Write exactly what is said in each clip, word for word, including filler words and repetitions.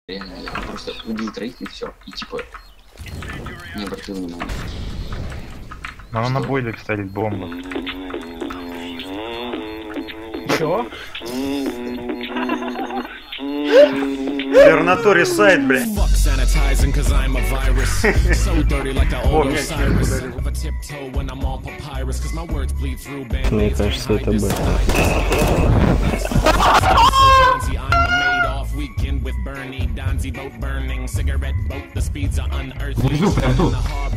Реально, я просто убил троих и все. И типа не обратил внимания. Надо на бойлер ставить бомбу. Чё? Вернатори сайт, бля. О, мне Мне кажется, это Б. Внизу, прям тут.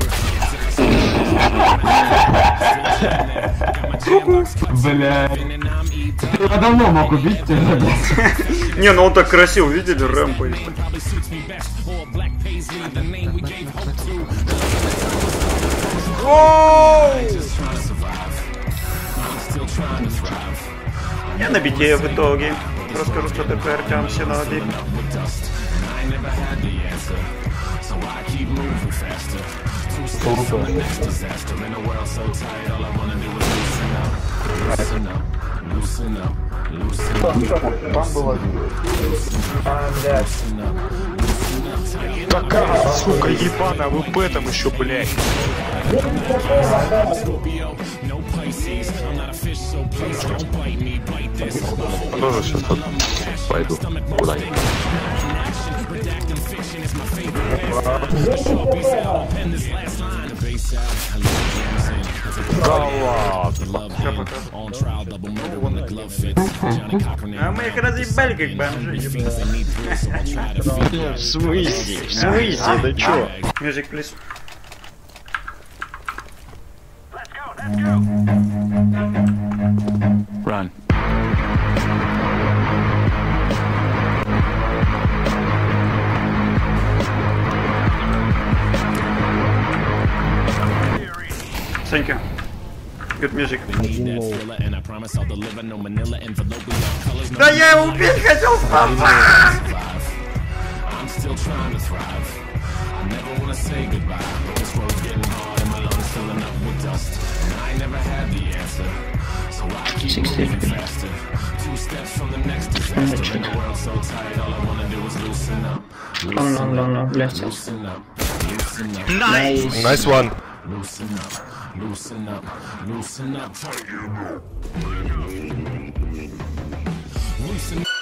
Блядь. Я давно мог убить тебя. Не, ну он так красиво, видели, Рэмбо. Я на бите в итоге. Расскажу, что такое Артем Синоди. Там было. Какая, сука, ебаная, вы в этом еще, блядь. Тоже сейчас вот пойду куда-нибудь. Да ладно. А мы их разъебали как бомжи. В смысле? В смысле? Да чё? Music, please. Run. Thank you. Good music. Да я его убить хотел, папа! Long, long, long, long, left. Nice! Nice one. Loosen up, loosen up, loosen up, tighten up. Loosen up.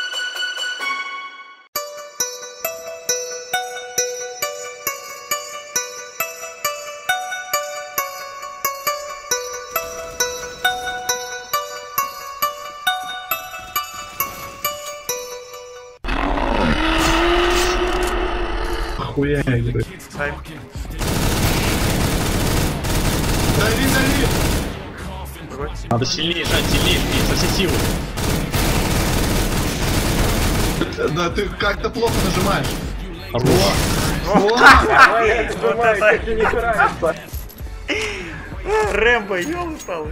Хуя игры. Дави, дави. Надо сильнее жать, сильнее, со всей силы. Да ты как-то плохо нажимаешь. Рэмбо, ёлы-палы.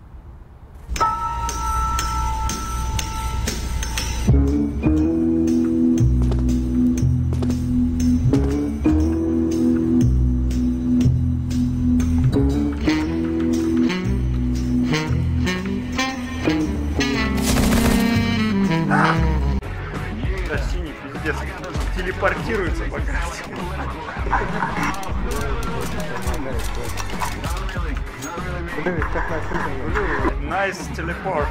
Да, синий, пиздец, телепортируется по карте. Nice teleport.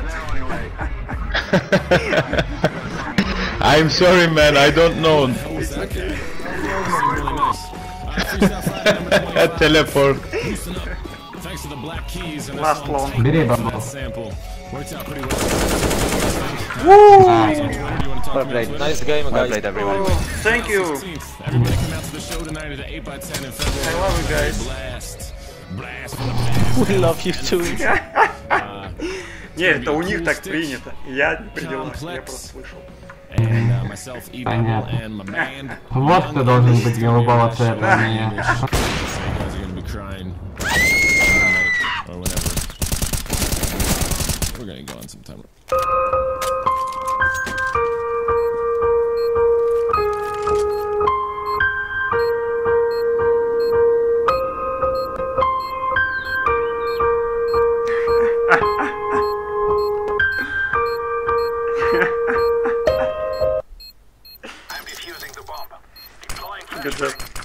I'm sorry, man. I don't know. Teleport. Last long. Бери бабу. Woo! Well played. Nice game, guys. Well played, everyone. Thank you. I love you guys. We love you too. Не, это у них так принято. Я не при делах, я просто слышал. Понятно. Вот кто должен быть голубого цвета, а не я. We're gonna go on some time. I'm defusing the Good job.